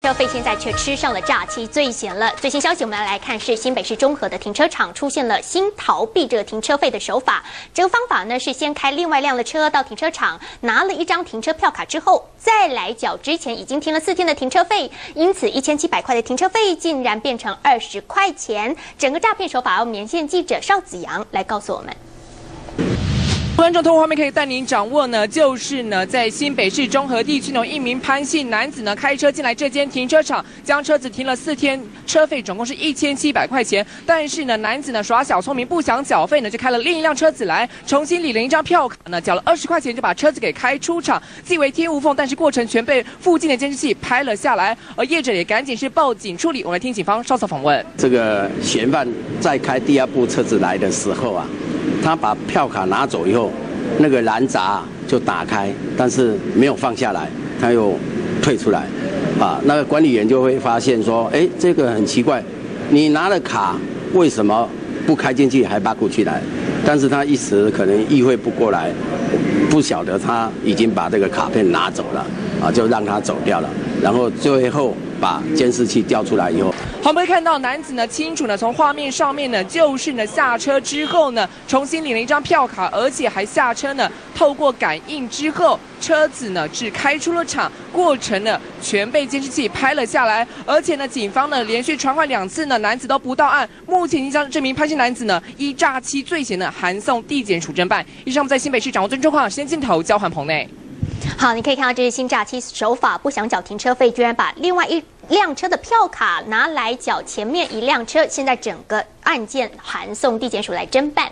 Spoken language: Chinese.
车费现在却吃上了诈欺罪嫌了。最新消息，我们来看是新北市中和的停车场出现了新逃避这个停车费的手法。这个方法呢是先开另外一辆的车到停车场，拿了一张停车票卡之后，再来缴之前已经停了4天的停车费，因此1700块的停车费竟然变成20块钱。整个诈骗手法，由连线记者邵子阳来告诉我们。 观众透过画面可以带您掌握呢，就是呢，在新北市中和地区呢，一名潘姓男子呢开车进来这间停车场，将车子停了4天，车费总共是1700块钱。但是呢，男子呢耍小聪明，不想缴费呢，就开了另一辆车子来，重新领了一张票卡呢，缴了20块钱就把车子给开出场，自以为天无缝，但是过程全被附近的监视器拍了下来，而业者也赶紧是报警处理。我们来听警方稍作访问。 这个嫌犯在开第2部车子来的时候啊。 他把票卡拿走以后，那个拦闸就打开，但是没有放下来，他又退出来，啊，那个管理员就会发现说，哎，这个很奇怪，你拿了卡，为什么不开进去还拔过去来？但是他一时可能意会不过来，不晓得他已经把这个卡片拿走了，啊，就让他走掉了，然后最后把监视器调出来以后。 我们会看到男子呢，清楚呢，从画面上面呢，就是呢下车之后呢，重新领了一张票卡，而且还下车呢，透过感应之后，车子呢是开出了场，过程呢全被监视器拍了下来，而且呢，警方呢连续传唤2次呢，男子都不到案，目前已经将这名潘姓男子呢依诈欺罪嫌呢函送地检署侦办。以上我们在新北市掌握最新状况，时间镜头交还棚内。 好，你可以看到这是新诈欺手法，不想缴停车费，居然把另外一辆车的票卡拿来缴前面一辆车，现在整个案件函送地检署来侦办。